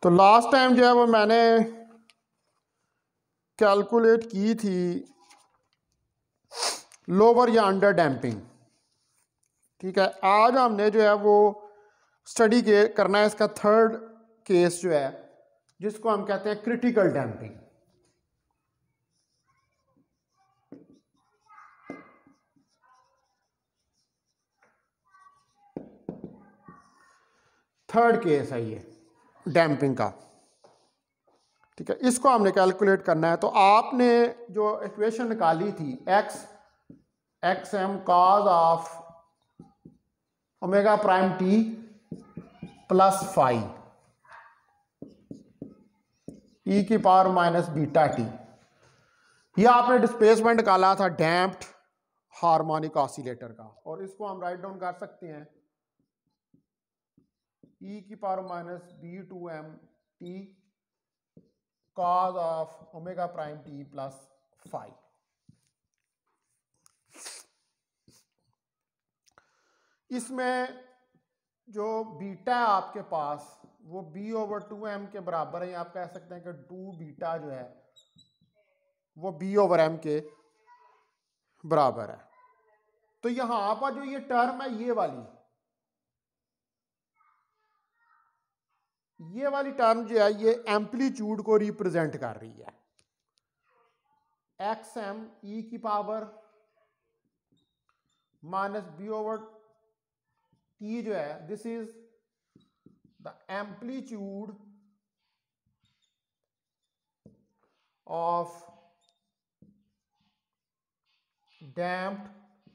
तो last time जो है वो मैंने कैलकुलेट की थी लोअर या अंडर डैम्पिंग। ठीक है, आज हमने जो है वो स्टडी करना है इसका थर्ड केस जो है जिसको हम कहते हैं क्रिटिकल डैम्पिंग। थर्ड केस है ये डैम्पिंग का। ठीक है, इसको हमने कैलकुलेट करना है। तो आपने जो इक्वेशन निकाली थी X M cos of omega prime T plus phi E की पावर माइनस बीटा टी, यह आपने डिस्प्लेसमेंट निकाला था डैम्प्ड हार्मोनिक ऑसिलेटर का, और इसको हम राइट डाउन कर सकते हैं ई की power minus B two M T cos of omega prime T plus phi. इसमें जो बीटा है आपके पास वो बी ओवर टू एम के बराबर है। आप कह सकते हैं कि टू बीटा जो है वो बी ओवर एम के बराबर है। तो यहां पर जो ये टर्म है ये वाली टर्म जो है ये एम्पलीट्यूड को रिप्रेजेंट कर रही है। एक्स एम ई की power minus B over T जो है this is the amplitude of damped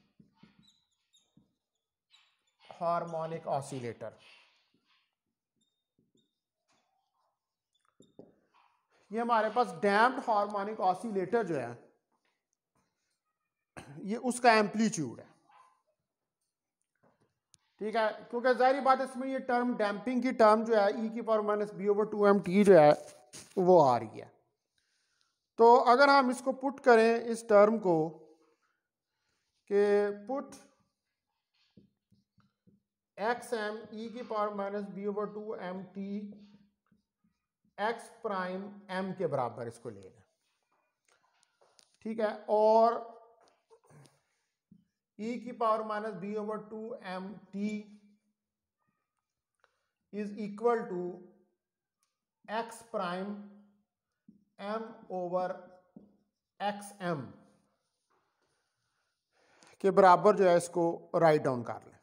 harmonic oscillator. ये हमारे पास डैम्प्ड हार्मोनिक ऑसिलेटर जो है ये उसका एम्पलीट्यूड है। ठीक है, क्योंकि जाहिर बात है इसमें ये टर्म डैम्पिंग की टर्म जो है ई की power minus B over two M T जो है वो आ रही है। तो अगर हम इसको पुट करें इस टर्म को कि पुट एक्स एम ई की power minus B over two M T X prime M के बराबर इसको ले लें। ठीक है, और ई की power minus B over two M T is equal to X prime M over X M के बराबर जो है इसको राइट डाउन कर लें।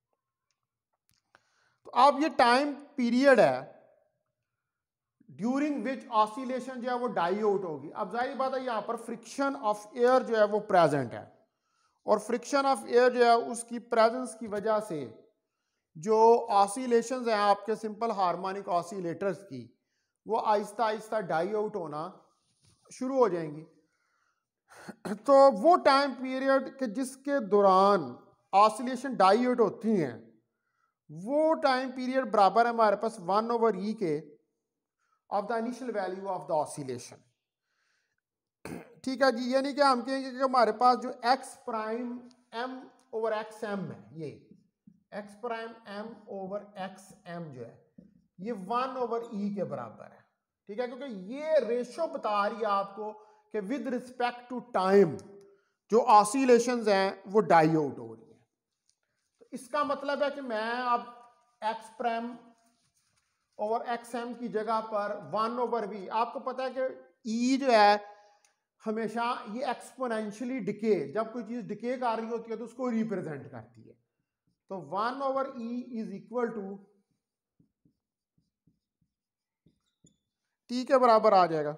तो अब ये टाइम पीरियड है ड्यूरिंग विच ऑसिलेशन जो है वो डाई आउट होगी। अब जाहिर बात है यहां पर फ्रिक्शन ऑफ एयर जो है वो प्रेजेंट है, और फ्रिक्शन ऑफ एयर जो है उसकी प्रेजेंस की वजह से जो ऑसिलेशंस हैं आपके सिंपल हार्मोनिक ऑसिलेटर्स की वो आहिस्ता आहिस्ता डाई आउट होना शुरू हो जाएंगी। तो वो टाइम पीरियड के जिसके दौरान ऑसिलेशन डाई आउट होती हैं वो टाइम पीरियड बराबर है हमारे पास 1 ओवर ई के of the initial value of the oscillation. ठीक है जी, यानी कि हम कहेंगे कि हमारे पास जो X prime M over X M है, ये X prime M over X M जो है ये 1 ओवर ई के बराबर है। ठीक है, क्योंकि ये रेशो बता रही है आपको कि विद रिस्पेक्ट टू टाइम जो ऑसिलेशंस हैं वो डाई आउट हो रही है। तो इसका मतलब है कि मैं अब X prime over X M की जगह पर 1 ओवर वी, आपको पता है कि ई जो है हमेशा ये एक्सपोनेंशियली डिके, जब कोई चीज डिके कर रही होती है तो उसको रिप्रेजेंट करती है। तो 1 over E is equal to T के बराबर आ जाएगा।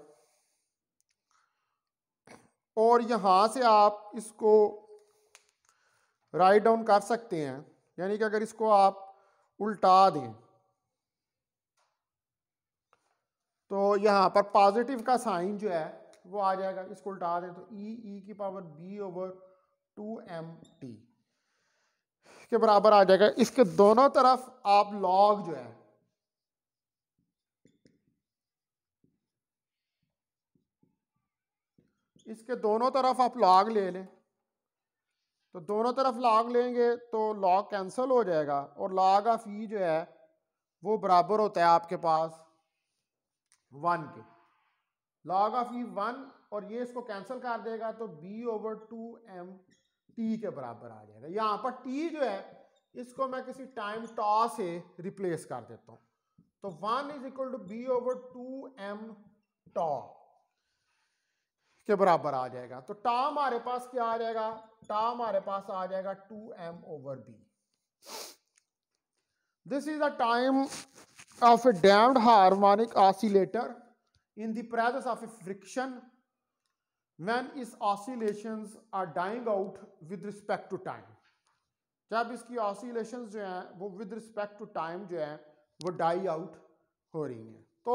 और यहां से आप इसको राइट डाउन कर सकते हैं, यानी कि अगर इसको आप उल्टा दें तो यहां पर पॉजिटिव का साइन जो है वो आ जाएगा। इसको उल्टा दें तो ई की power B over two M T के बराबर आ जाएगा। इसके दोनों तरफ आप लॉग जो है इसके दोनों तरफ आप लॉग ले लें, तो दोनों तरफ लॉग लेंगे तो लॉग कैंसिल हो जाएगा, और लॉग ऑफ ई जो है वो बराबर होता है आपके पास 1 के, log ऑफ ई 1, और ये इसको कैंसिल कर देगा तो b/2m t के बराबर आ जाएगा। यहां पर t जो है इसको मैं किसी टाइम टॉ से रिप्लेस कर देता हूं, तो 1 = b/2m टॉ के बराबर आ जाएगा। तो टॉ हमारे पास क्या आ जाएगा, टॉ हमारे पास आ जाएगा 2m/b। This is the time of a damped harmonic oscillator in the presence of a friction when its oscillations are dying out with respect to time। जब इसकी oscillations जो हैं वो with respect to time जो है वो die out हो रही हैं। तो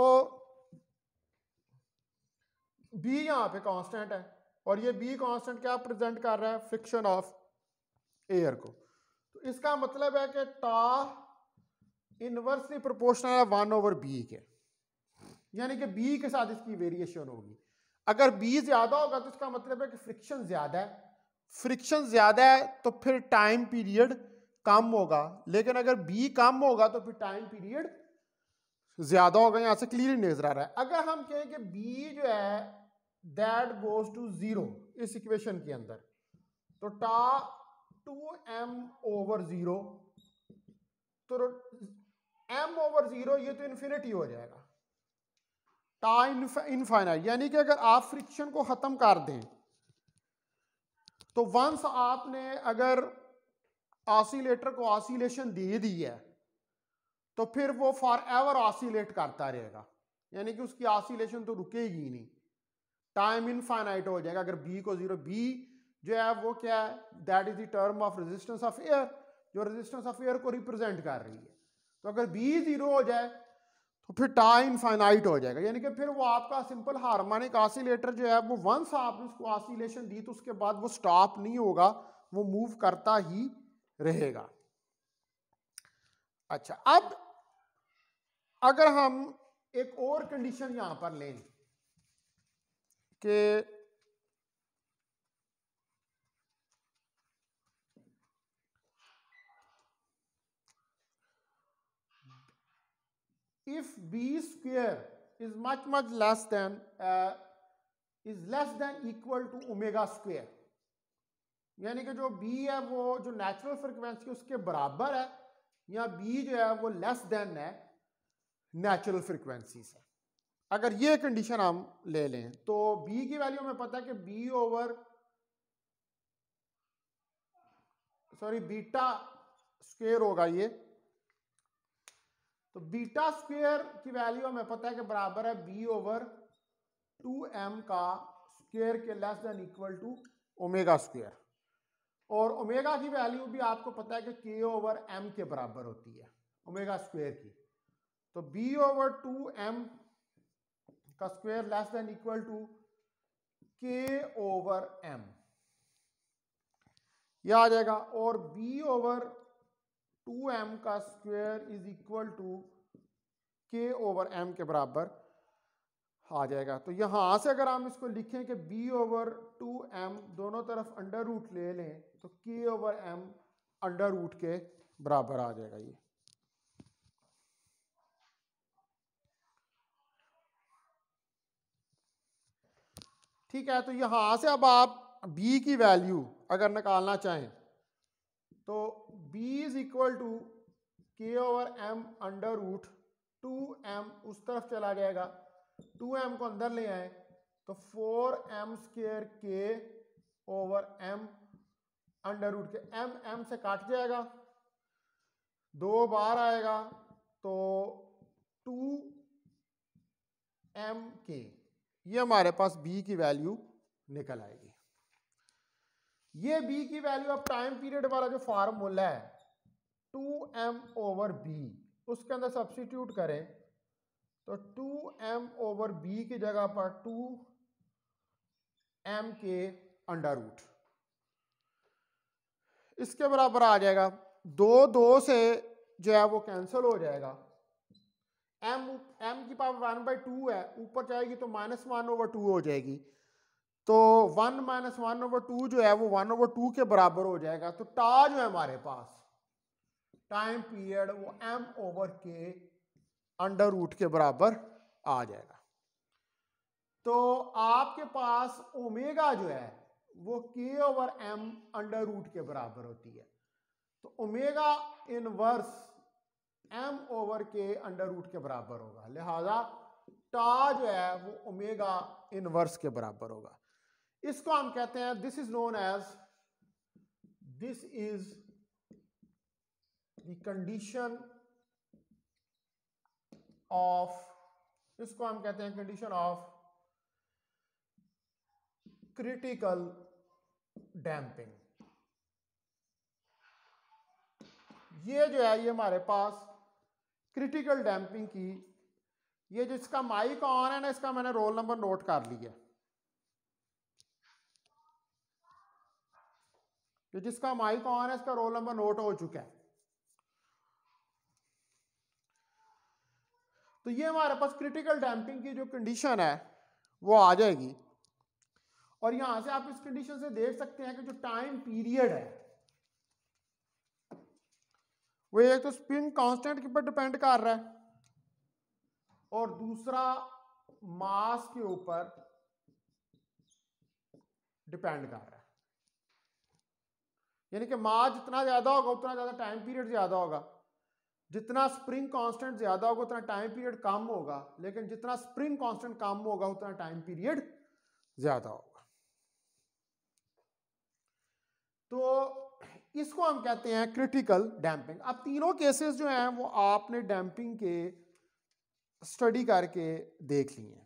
B यहाँ पे कांस्टेंट है, और ये B कांस्टेंट क्या प्रेजेंट कर रहा है, फ्रिक्शन ऑफ एयर को। तो इसका मतलब है कि टॉ इनवर्सली प्रोपोर्शनल है 1/b के, यानी कि b के साथ इसकी वेरिएशन होगी। अगर b ज्यादा होगा तो इसका मतलब है कि फ्रिक्शन ज्यादा है, फ्रिक्शन ज्यादा है तो फिर टाइम पीरियड कम होगा, लेकिन अगर b कम होगा तो फिर टाइम पीरियड ज्यादा होगा। यहां से क्लियरली नजर आ रहा है। अगर हम कहें कि b जो है दैट गोज टू 0 इस इक्वेशन के अंदर, तो टॉ 2m/0, तो m/0 ये तो इन्फिनिटी हो जाएगा, टॉ इनफाइनाइट, यानी कि अगर आप फ्रिक्शन को खत्म कर दें तो वंस आपने अगर ऑसिलेटर को ऑसिलेशन दे दी है तो फिर वो फॉर एवर ऑसिलेट करता रहेगा, यानी कि उसकी ऑसिलेशन तो रुकेगी नहीं, टाइम इनफाइनाइट हो जाएगा अगर b को 0। b जो है वो क्या है, that is the term of resistance of air, जो रेजिस्टेंस ऑफ एयर को रिप्रेजेंट कर रही है। तो अगर b 0 हो जाए तो फिर टॉ इनफाइनाइट हो जाएगा, यानी कि फिर वो आपका सिंपल हार्मोनिक ऑसिलेटर जो है वो वंस आपने उसको ऑसिलेशन दी तो उसके बाद वो स्टॉप नहीं होगा, वो मूव करता ही रहेगा। अच्छा, अब अगर हम एक और कंडीशन यहां पर लें कि if b square is much less than equal to omega square, यानी कि जो b है वो जो नेचुरल फ्रीक्वेंसी उसके बराबर है, या b जो है वो लेस देन है नेचुरल फ्रीक्वेंसी से। अगर ये कंडीशन हम ले लें तो b की वैल्यू हमें पता है कि बीटा स्क्वायर होगा ये, तो बीटा स्क्वायर की वैल्यू हमें पता है कि बराबर है b/2m का स्क्वायर के less than equal to omega square, और ओमेगा की वैल्यू भी आपको पता है कि k/m के बराबर होती है ओमेगा स्क्वायर की। तो b/2m का square less than equal to k/m यह आ जाएगा, और b/2m का square is equal to k/m के बराबर आ जाएगा। तो यहां से अगर हम इसको लिखें कि b/2m दोनों तरफ अंडर रूट ले लें तो k/m अंडर रूट के बराबर आ जाएगा ये। ठीक है, तो यहां से अब आप b की वैल्यू अगर निकालना चाहें तो b is equal to k/m under root 2m उस तरफ चला जाएगा, 2m को अंदर ले आए तो 4m² k/m अंडर रूट के m से काट जाएगा, 2 बार आएगा तो 2mk, ये हमारे पास b की वैल्यू निकल आएगी। ये b की वैल्यू अब टाइम पीरियड वाला जो फार्मूला है 2m/b उसके अंदर सब्स्टिट्यूट करें तो 2m/b की जगह पर 2mk अंडर रूट इसके बराबर आ जाएगा। 2 से जो है वो कैंसिल हो जाएगा, m की पावर 1/2 है, ऊपर जाएगी तो -1/2 हो जाएगी, तो 1 - 1/2 जो है वो 1/2 के बराबर हो जाएगा। तो टॉ जो है हमारे पास टाइम पीरियड वो m/k अंडर रूट के बराबर आ जाएगा। तो आपके पास ओमेगा जो है वो k/m अंडर रूट के बराबर होती है। तो omega inverse m/k under root के बराबर होगा, लिहाजा टा जो है वो ओमेगा इनवर्स के बराबर होगा। इसको हम कहते हैं, this is known as, this is the condition of, इसको हम कहते हैं कंडीशन ऑफ क्रिटिकल डैम्पिंग। ये जो है ये हमारे पास क्रिटिकल डैम्पिंग की, ये जिसका माइक ऑन है ना, इसका मैंने रोल नंबर नोट कर लिया। ये जिसका माइक ऑन है इसका रोल नंबर नोट हो चुका है। तो ये हमारे पास क्रिटिकल डैम्पिंग की जो कंडीशन है वो आ जाएगी। और यहां से आप इस कंडीशन से देख सकते हैं कि जो टाइम पीरियड है वो एक तो स्प्रिंग कांस्टेंट के ऊपर डिपेंड कर रहा है और दूसरा मास के ऊपर डिपेंड कर रहा है। यानी कि मास जितना ज्यादा होगा उतना ज्यादा टाइम पीरियड ज्यादा होगा, जितना स्प्रिंग कांस्टेंट ज्यादा होगा उतना टाइम पीरियड कम होगा, लेकिन जितना स्प्रिंग कांस्टेंट कम होगा उतना टाइम पीरियड ज्यादा होगा। तो इसको हम कहते हैं क्रिटिकल डैम्पिंग। अब तीनों केसेस जो हैं वो आपने डैम्पिंग के स्टडी करके देख लिए,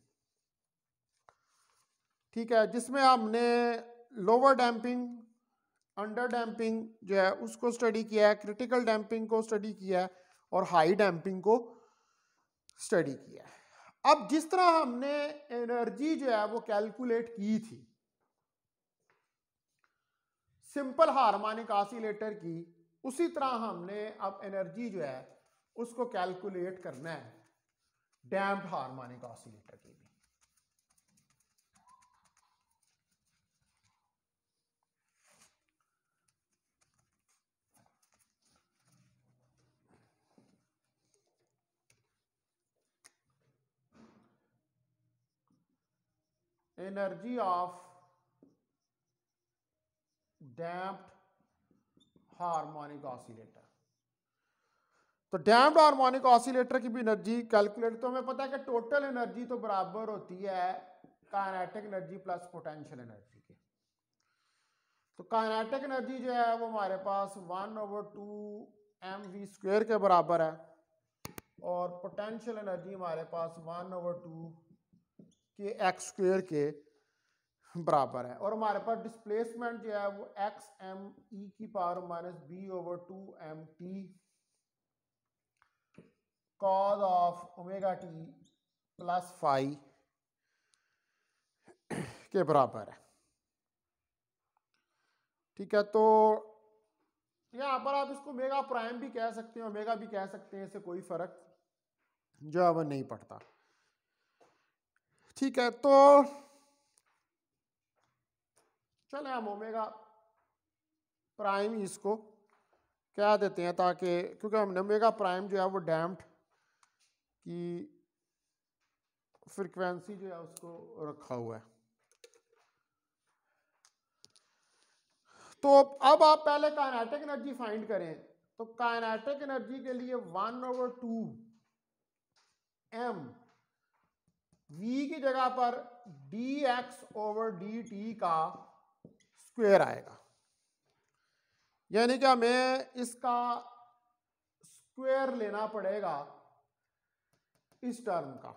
ठीक है, जिसमें हमने लोअर डैम्पिंग, अंडर डैम्पिंग जो है उसको स्टडी किया है, क्रिटिकल डैम्पिंग को स्टडी किया है और हाई डैम्पिंग को स्टडी किया है। अब जिस तरह हमने एनर्जी जो है वो कैलकुलेट की थी सिंपल हार्मोनिक ऑसिलेटर की, उसी तरह हमने अब एनर्जी जो है उसको कैलकुलेट करना है डैम्प्ड हार्मोनिक ऑसिलेटर की भी। Energy of damped harmonic oscillator. तो डैम्प्ड हार्मोनिक ऑसिलेटर की भी एनर्जी कैलकुलेट, तो हमें पता है कि टोटल एनर्जी तो बराबर होती है kinetic energy plus potential energy के। तो काइनेटिक एनर्जी जो है वो हमारे पास 1/2 mv² के बराबर है और पोटेंशियल एनर्जी हमारे पास 1/2 kx² के बराबर है। और हमारे पास डिस्प्लेसमेंट जो है वो xm e⁻⁻b/2mt cos of omega T plus phi के बराबर है, ठीक है। तो यहाँ पर आप इसको ओमेगा प्राइम भी कह सकते हैं, ओमेगा भी कह सकते हैं, इससे कोई फर्क जो है वो नहीं पड़ता, ठीक है। तो चले हम ओमेगा प्राइम इसको कह देते हैं, ताकि क्योंकि हमने ओमेगा प्राइम जो है वो डैम्प्ड की फ्रीक्वेंसी जो है उसको रखा हुआ है। तो अब आप पहले काइनेटिक एनर्जी फाइंड करें। तो काइनेटिक एनर्जी के लिए 1/2 m v की जगह पर dx/dt का स्क्वायर आएगा, यानी कि हमें इसका स्क्वायर लेना पड़ेगा इस टर्म का।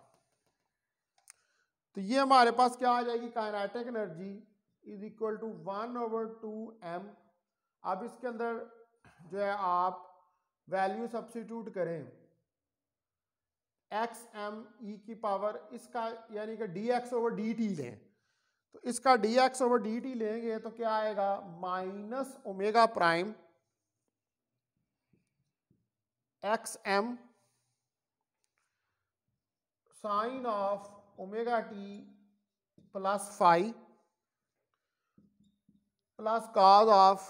तो ये हमारे पास क्या आ जाएगी, kinetic energy is equal to 1/2 m। अब इसके अंदर जो है आप वैल्यू सब्स्टिट्यूट करें, xm e⁻, इसका यानी कि dx/dt लें, तो इसका dx/dt लेंगे तो क्या आएगा, minus omega prime xm sine of omega T plus phi plus cos of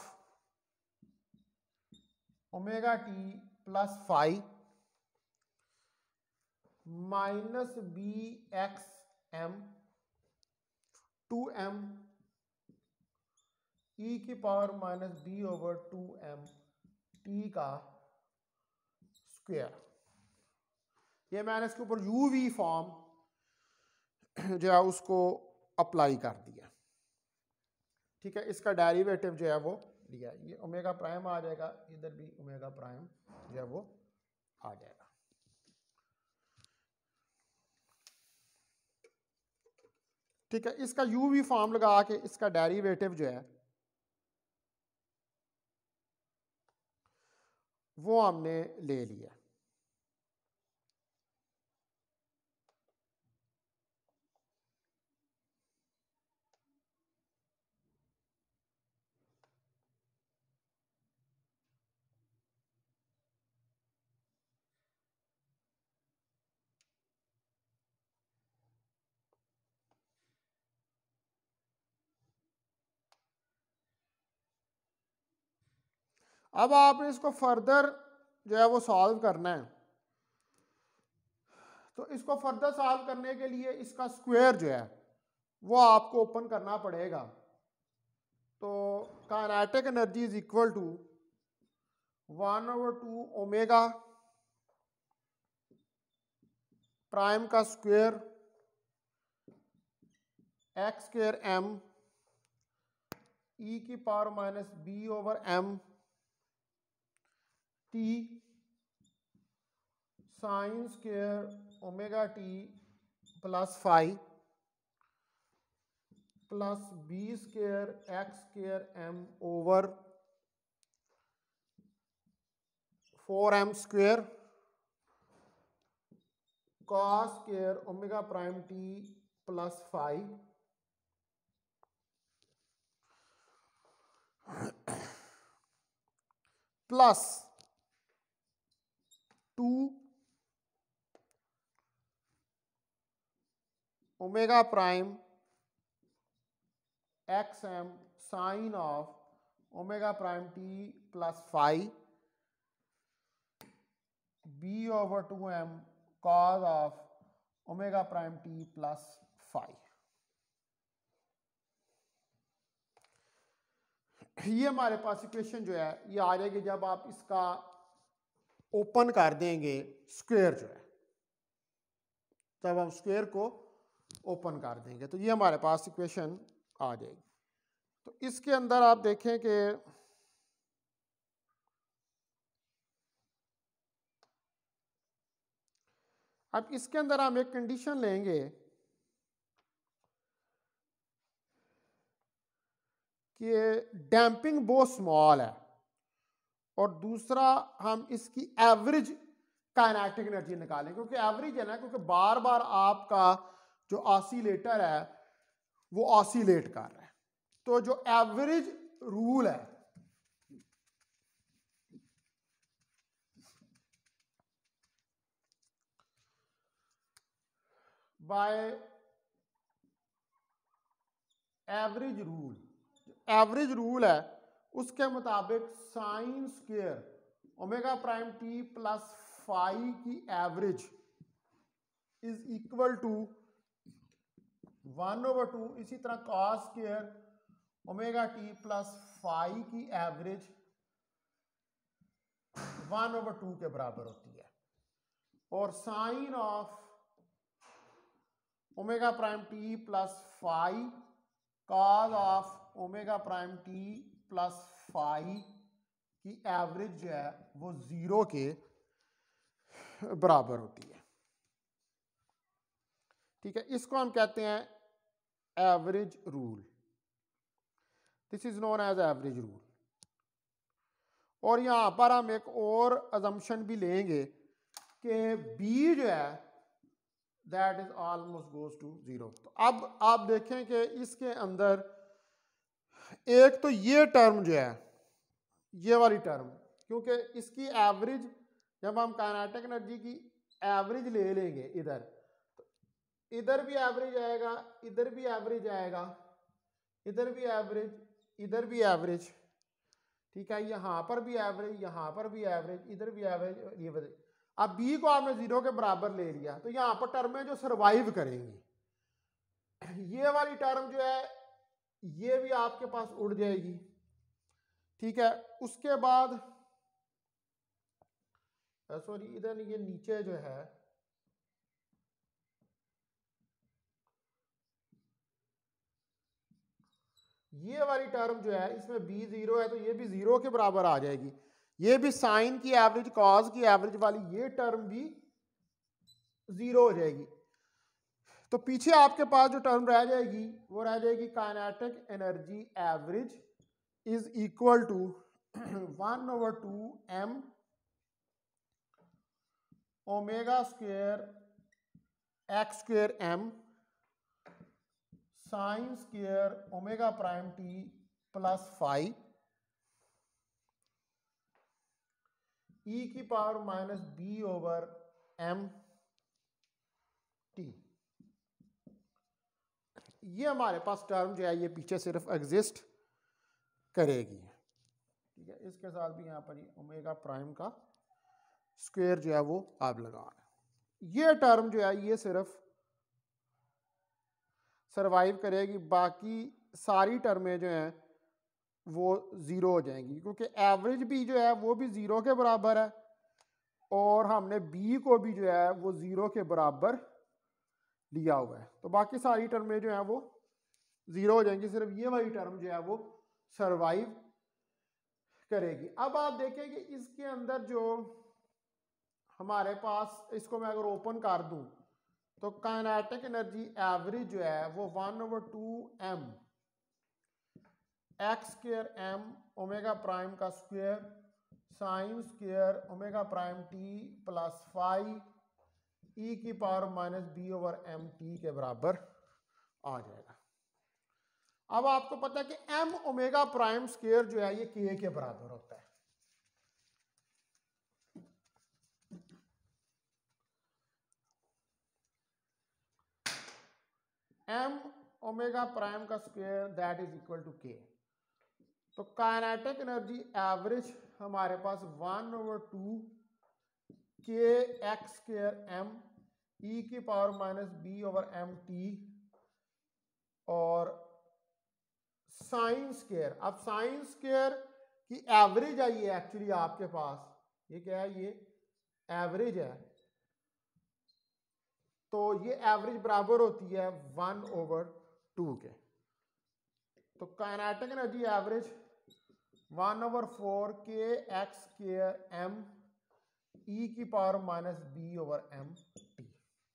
omega T plus phi minus bxm 2m e की power minus b over 2m t का स्क्वायर। ये मैंने इसके ऊपर यूवी फॉर्म जो है उसको अप्लाई कर दिया। ठीक है, इसका डेरिवेटिव जो है वो लिया, ये ओमेगा प्राइम आ जाएगा, इधर भी ओमेगा प्राइम जो है वो आ जाएगा। ठीक है, इसका यूवी फॉर्म लगा के इसका डेरिवेटिव जो है वो हमने ले लिया। अब आपने इसको फर्दर जो है वो सॉल्व करना है। तो इसको फर्दर सॉल्व करने के लिए इसका स्क्वायर जो है वो आपको ओपन करना पड़ेगा। तो kinetic energy is equal to 1/2 omega prime का square X square M E की power minus B over M T sine square omega T plus five plus B square X square M over 4m square cos square omega prime T plus five plus 2 omega prime X M sine of omega prime T plus five B over 2m cos of omega prime T plus five. ये हमारे पास equation जो है ये आ जाएगी जब आप इसका open कर देंगे स्क्वायर जो है, तब हम स्क्वायर को ओपन कर देंगे तो ये हमारे पास इक्वेशन आ जाएगी। तो इसके अंदर आप देखें कि अब इसके अंदर हम एक कंडीशन लेंगे कि डैम्पिंग बहुत स्मॉल है और दूसरा हम इसकी एवरेज काइनेटिक एनर्जी निकालें, क्योंकि एवरेज है ना, क्योंकि बार बार आपका जो ऑसिलेटर है वो ऑसिलेट कर रहा है। तो जो एवरेज रूल है बाय एवरेज रूल है उसके मुताबिक sine square omega prime T plus five की एवरेज इज इक्वल टू 1/2, इसी तरह cos square omega T plus five की एवरेज 1/2 के बराबर होती है, और sine of omega prime T plus five cos of omega prime T plus five की एवरेज जो है वो 0 के बराबर होती है। ठीक है, इसको हम कहते हैं average rule. This is known as average rule. और यहां पर हम एक और अजम्पशन भी लेंगे कि बी जो है that is almost goes to 0। तो अब आप देखें कि इसके अंदर एक तो ये टर्म जो है ये वाली टर्म, क्योंकि इसकी एवरेज जब हम काइनेटिक एनर्जी की एवरेज ले लेंगे इधर, तो इधर भी एवरेज आएगा, इधर भी एवरेज आएगा, इधर भी एवरेज, इधर भी एवरेज। ठीक है, यहां पर भी एवरेज, यहां पर भी एवरेज, इधर भी एवरेज, ये बताइए। अब बी को आपने 0 के बराबर ले लिया तो यहां पर टर्में जो सर्वाइव करेंगी ये वाली टर्म जो है ये भी आपके पास उड़ जाएगी, ठीक है। उसके बाद सॉरी इधर ये नीचे जो है ये वाली टर्म जो है इसमें b 0 है तो ये भी 0 के बराबर आ जाएगी। ये भी साइन की एवरेज कॉज की एवरेज वाली ये टर्म भी 0 हो जाएगी। तो पीछे आपके पास जो टर्म रह जाएगी वो रह जाएगी kinetic energy average is equal to 1/2 m omega square x square m sine square omega prime t plus five e की power minus b over m t। ये हमारे पास टर्म जो है ये पीछे सिर्फ एग्जिस्ट करेगी, ठीक है। इसके साथ भी यहाँ पर ओमेगा प्राइम का स्क्वायर जो है वो आप लगा रहे हैं। ये टर्म जो है ये सिर्फ सरवाइव करेगी, बाकी सारी टर्में जो हैं वो 0 हो जाएंगी क्योंकि एवरेज भी जो है वो भी 0 के बराबर है और हमने b को भी जो है वो 0 के बराबर लिया हुआ है। तो बाकी सारी टर्में जो है वो 0 हो जाएंगी, सिर्फ ये वाली टर्म जो है वो सरवाइव करेगी। अब आप देखें कि इसके अंदर जो हमारे पास, इसको मैं अगर ओपन कर दूं तो काइनेटिक एनर्जी एवरेज जो है वो 1/2 m x square m omega prime का square sine square omega prime t plus 5 e की power minus b over m t के बराबर आ जाएगा। अब आपको पता है कि m ओमेगा प्राइम स्क्वायर जो है ये k के बराबर होता है। m ओमेगा प्राइम का square that is equal to k। तो काइनेटिक एनर्जी एवरेज हमारे पास 1/2 k x square m e की power minus b over m t और साइन स्क्वायर। अब साइन स्क्वायर की एवरेज आई है एक्चुअली आपके पास, ये क्या है, ये एवरेज है। तो ये एवरेज बराबर होती है 1/2 के। तो kinetic energy average 1/4 k x square m e की power minus b over m t।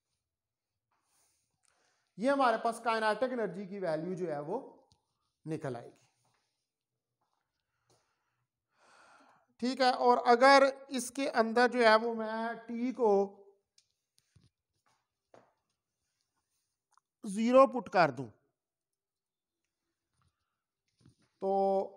ये हमारे पास काइनेटिक एनर्जी की वैल्यू जो है वो निकल आएगी, ठीक है। और अगर इसके अंदर जो है वो मैं t को 0 पुट कर दूं तो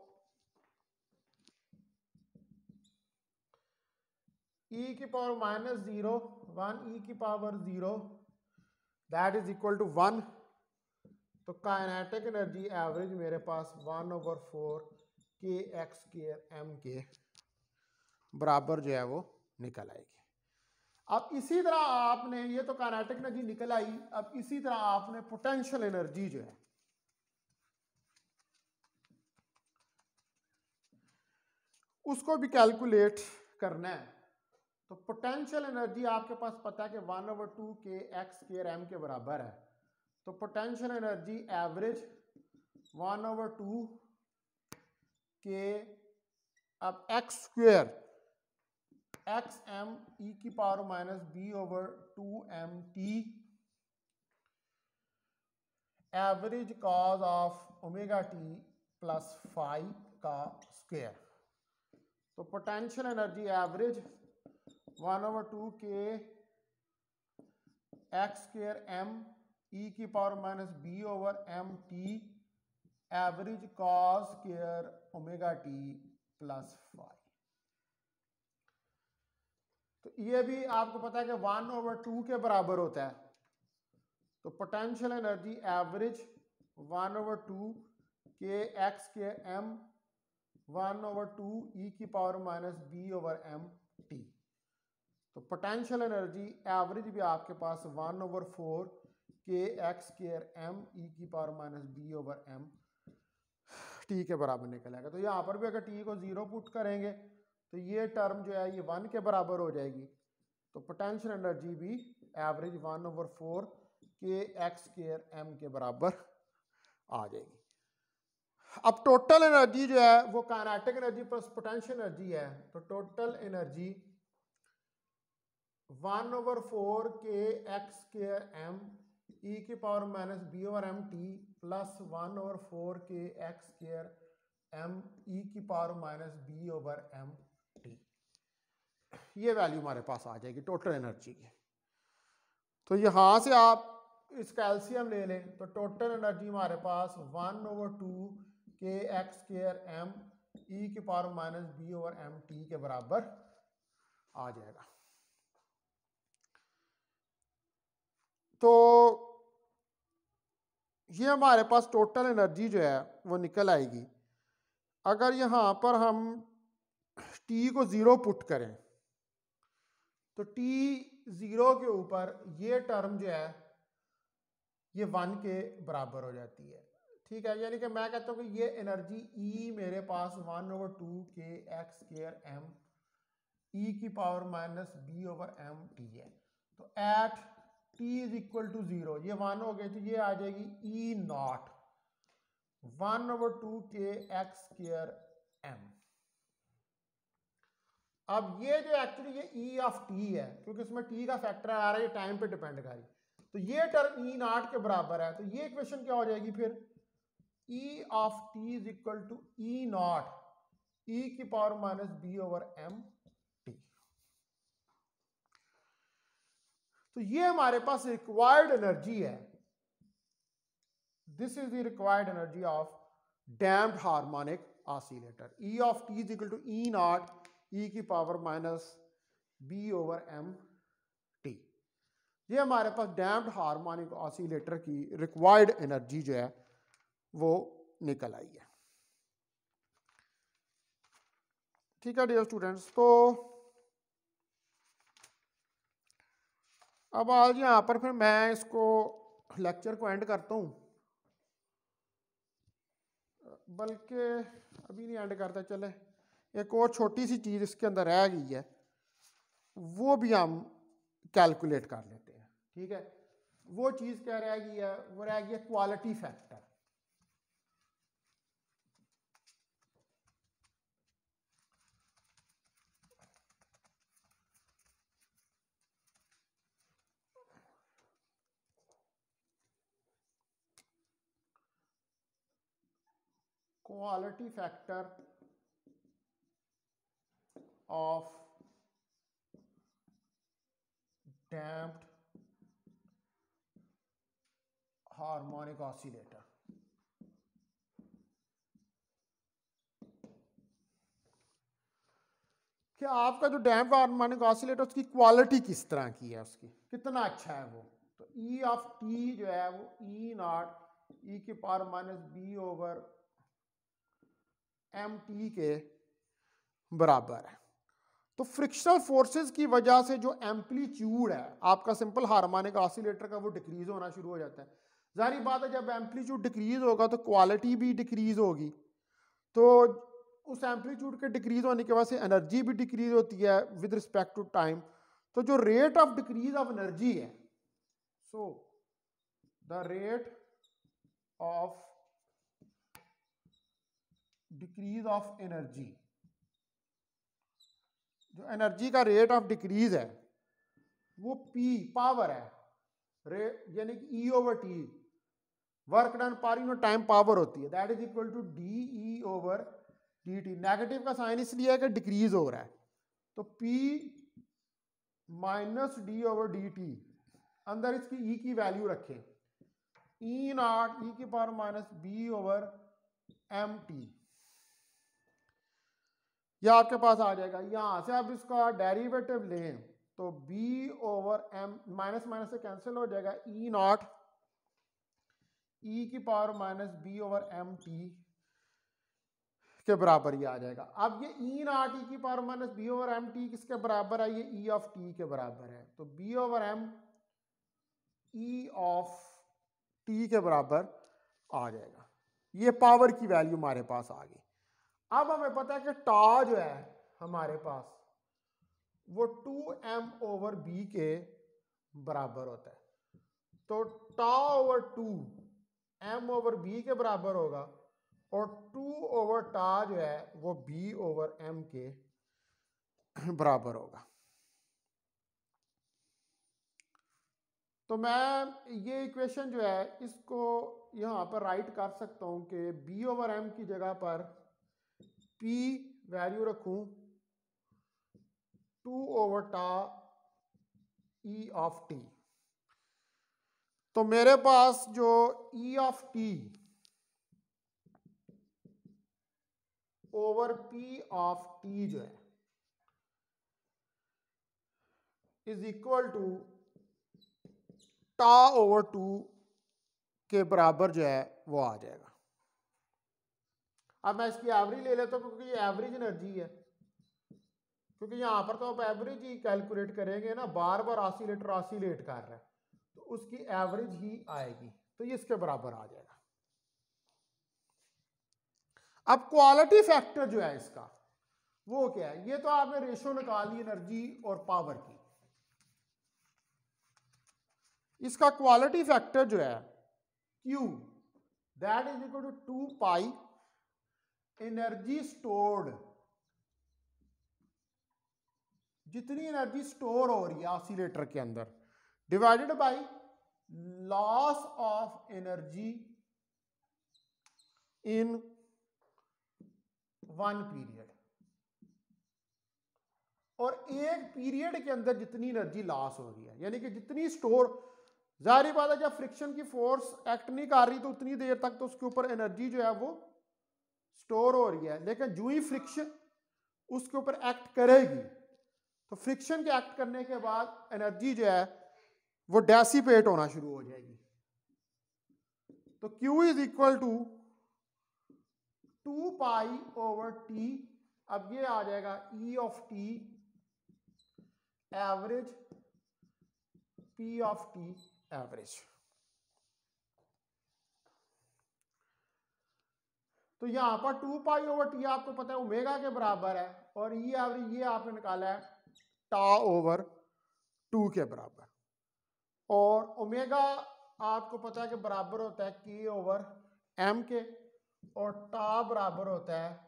e की पावर माइनस 0 1 e की power 0 that is equal to 1। तो काइनेटिक एनर्जी एवरेज मेरे पास 1/4 k x स्क्वायर m के बराबर जो है वो निकल आएगी। अब इसी तरह आपने, ये तो काइनेटिक एनर्जी निकल आई, अब इसी तरह आपने पोटेंशियल एनर्जी जो है उसको भी कैलकुलेट करना है। तो पोटेंशियल एनर्जी आपके पास पता है कि 1/2 k x स्क्वायर m के बराबर है। तो पोटेंशियल एनर्जी एवरेज 1/2 k अब x square x M E की power minus B over 2m t average cos of omega T plus 5 का स्क्वायर। तो potential energy average 1/2 k x square m e की power minus B over m t average cos square omega T plus 5। तो ये भी आपको पता है कि 1/2 के बराबर होता है। तो potential energy average 1/2 k x के m 1/2 e की power minus b over m t। तो पोटेंशियल एनर्जी एवरेज भी आपके पास 1/4 k x square M E की power minus B over M T के बराबर निकल आएगा। तो यहाँ पर भी अगर टी को 0 पुट करेंगे तो ये टर्म जो है ये 1 के बराबर हो जाएगी। तो पोटेंशियल एनर्जी भी average 1/4 k x square M के बराबर आ जाएगी। अब टोटल एनर्जी जो है वो kinetic energy plus potential energy है, तो total energy 1/4 k x square M E की power minus B over M t plus 1/4 k x square M E की power minus B over M t, ये value हमारे पास आ जाएगी total energy की। तो यहां से आप इस कैल्शियम ले लें तो टोटल एनर्जी हमारे पास 1/2 के एक्स स्क्वायर एम ई की power minus B over M T के बराबर आ जाएगा। तो ये हमारे पास टोटल एनर्जी जो है वो निकल आएगी। अगर यहाँ पर हम टी को 0 पुट करें तो टी 0 के ऊपर ये टर्म जो है ये 1 के बराबर हो जाती है। ठीक है, यानी कि मैं कहता हूँ कि ये एनर्जी ई मेरे पास 1/2 के एक्स स्क्वायर एम ई की power minus B over M t है। तो at t is equal to 0 ये 1 हो गई, तो ये आ जाएगी ई नॉट 1/2 के एक्स स्क्वायर एम। अब ये जो एक्चुअली ये ई ऑफ टी है, क्योंकि इसमें टी का फैक्टर आ रहा है, ये टाइम पे डिपेंड कर रही, तो ये टर्म ई नॉट के बराबर है। तो ये इक्वेशन क्या हो जाएगी फिर, e of t is equal to e naught e की power minus B over M t. तो ये हमारे पास रिक्वायर्ड एनर्जी है, this is the required energy of damped harmonic oscillator. E of t is equal to e naught e की power minus B over M t. ये हमारे पास damped harmonic oscillator की रिक्वायर्ड एनर्जी जो है वो निकल आई है। ठीक है डियर स्टूडेंट्स, तो अब आज यहाँ पर फिर मैं इसको लेक्चर को एंड करता हूँ, बल्कि अभी नहीं एंड करता, चले एक और छोटी सी चीज़ इसके अंदर रह गई है वो भी हम कैलकुलेट कर लेते हैं। ठीक है, वो चीज़ क्या रह गई है, वो रह गई है quality factor. Quality factor of damped harmonic oscillator। कि आपका जो डैम्प्ड हार्मोनिक ऑसिलेटर उसकी क्वालिटी किस तरह की है, उसकी कितना अच्छा है वो। तो ई ऑफ टी जो है वो ई नॉट ई की power minus B over M T के बराबर है। तो फ्रिक्शनल फोर्सेस की वजह से जो एम्पलीट्यूड है आपका सिंपल हार्मोनिक ऑसिलेटर का वो डिक्रीज होना शुरू हो जाता है। जाहिर बात है जब एम्पलीट्यूड डिक्रीज होगा तो क्वालिटी भी डिक्रीज होगी, तो उस एम्पलीट्यूड के डिक्रीज होने की वजह से एनर्जी भी डिक्रीज होती है विद रिस्पेक्ट टू टाइम। तो जो rate of decrease of energy है, so the rate of decrease of energy, जो एनर्जी का रेट ऑफ डिक्रीज है वो पी पावर है, यानी कि e over t, work done per unit time power होती है, that is equal to d e over d t. Negative का साइन इसलिए है कि डिक्रीज हो रहा है, तो p minus d over d t, अंदर इसकी ई की वैल्यू रखें, ई नॉट ई की power minus B over M t, यह आपके पास आ जाएगा। यहां से आप इसका डेरिवेटिव लें तो b over m minus minus से कैंसिल हो जाएगा, ई नॉट ई की power minus B over M T के बराबर ये आ जाएगा। अब ये ई नॉट ई की power minus B over M t किसके बराबर है, ये ई ऑफ टी के बराबर है। तो b over m e of t के बराबर आ जाएगा। ये पावर की वैल्यू हमारे पास आ गई। अब हमें पता है कि टा जो है हमारे पास वो 2m/b के बराबर होता है। तो टा ओवर 2m/b के बराबर होगा और 2/टा जो है वो b/m के बराबर होगा। तो मैं ये इक्वेशन जो है इसको यहाँ पर राइट कर सकता हूँ कि b/m की जगह पर p वैल्यू रखूँ 2/टा e ऑफ t। तो मेरे पास जो e of t over p of t जो है is equal to tau over 2 के बराबर जो है वो आ जाएगा। अब मैं इसकी एवरेज ले लेता हूँ क्योंकि ये एवरेज एनर्जी है, क्योंकि यहाँ पर तो आप एवरेज ही कैलकुलेट करेंगे ना, बार बार ऑसिलेट कर रहा है तो उसकी एवरेज ही आएगी, तो ये इसके बराबर आ जाएगा। अब क्वालिटी फैक्टर जो है इसका वो क्या है, ये तो आपने रेशो निकाली एनर्जी और पावर की। इसका क्वालिटी फैक्टर जो है Q that is equal to 2 pi energy stored, जितनी एनर्जी स्टोर हो रही है ऑसिलेटर के अंदर, divided by loss of energy in one period. और एक पीरियड के अंदर जितनी एनर्जी लॉस हो रही है, यानी कि जितनी स्टोर, जाहिर बात है जब फ्रिक्शन की फोर्स एक्ट नहीं कर रही तो उतनी देर तक तो उसके ऊपर एनर्जी जो है वो स्टोर हो रही है, लेकिन जो ही फ्रिक्शन उसके ऊपर एक्ट करेगी तो फ्रिक्शन के एक्ट करने के बाद एनर्जी जो है वो डेसिपेट होना शुरू हो जाएगी। तो Q is equal to 2 pi over T, अब ये आ जाएगा E of T average P of T average. तो यहां पर 2 पाई ओवर T आपको पता है ओमेगा के बराबर है, और E एवरेज ये आपने निकाला है टा ओवर 2 के बराबर, और ओमेगा आपको पता है कि बराबर होता है K ओवर M के, और टा बराबर होता है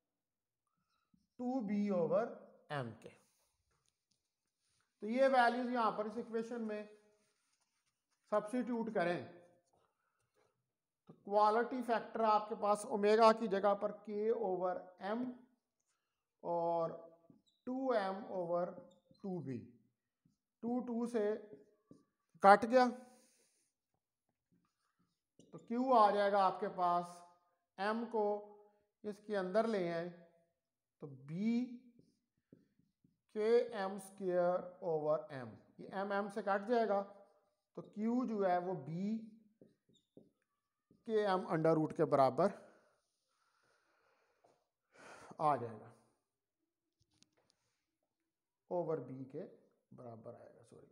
2B ओवर M के। तो ये वैल्यूज यहां पर इस इक्वेशन में सब्स्टिट्यूट करें तो क्वालिटी फैक्टर आपके पास ओमेगा की जगह पर K ओवर M और 2M ओवर 2B, 2 से कट गया तो Q आ जाएगा आपके पास, M को इसके अंदर ले आए तो B KM square over M, ये M से कट जाएगा तो Q जो है वो B KM अंडर रूट के बराबर आ जाएगा, ओवर B के बराबर आएगा, सॉरी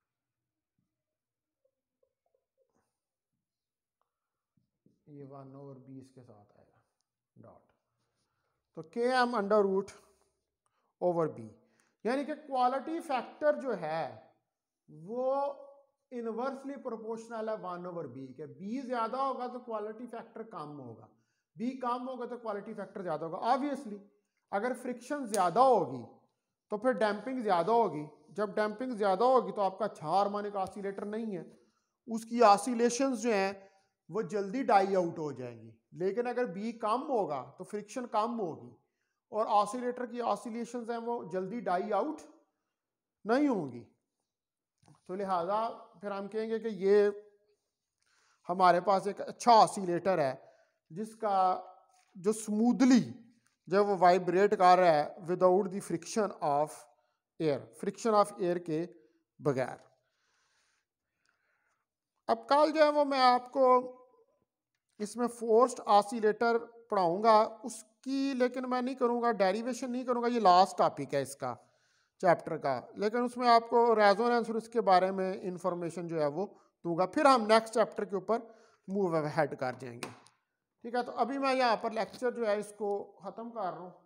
ये 1 ओवर B इसके साथ आएगा डॉट, तो KM under root over B, यानी कि क्वालिटी फैक्टर जो है वो इनवर्सली प्रोपोर्शनल है 1 ओवर B के। B ज्यादा होगा तो क्वालिटी फैक्टर कम होगा, B कम होगा तो क्वालिटी फैक्टर ज्यादा होगा। ऑब्वियसली अगर फ्रिक्शन ज्यादा होगी तो फिर डैम्पिंग ज्यादा होगी, जब डैम्पिंग ज्यादा होगी तो आपका अच्छा हार्मोनिक ऑसिलेटर नहीं है, उसकी ऑसिलेशंस जो हैं वो जल्दी डाई आउट हो जाएंगी। लेकिन अगर B कम होगा तो फ्रिक्शन कम होगी और ऑसिलेटर की ऑसिलेशंस हैं वो जल्दी डाई आउट नहीं होंगी। तो लिहाजा फिर हम कहेंगे कि ये हमारे पास एक अच्छा ऑसिलेटर है जिसका जो स्मूथली जब वो वाइब्रेट कर रहा है without the friction of air, friction of air के बगैर। अब कल जो है वो मैं आपको इसमें फोर्स्ड ऑसिलेटर पढ़ाऊंगा उसकी, लेकिन मैं नहीं करूंगा डेरिवेशन नहीं करूंगा, ये लास्ट टॉपिक है इसका चैप्टर का, लेकिन उसमें आपको रेजोनेंस और इसके बारे में इंफॉर्मेशन जो है वो दूंगा। फिर हम नेक्स्ट चैप्टर के ऊपर मूव हेड कर जाएंगे। ठीक है, तो अभी मैं यहाँ पर लेक्चर जो है इसको ख़त्म कर रहा हूँ।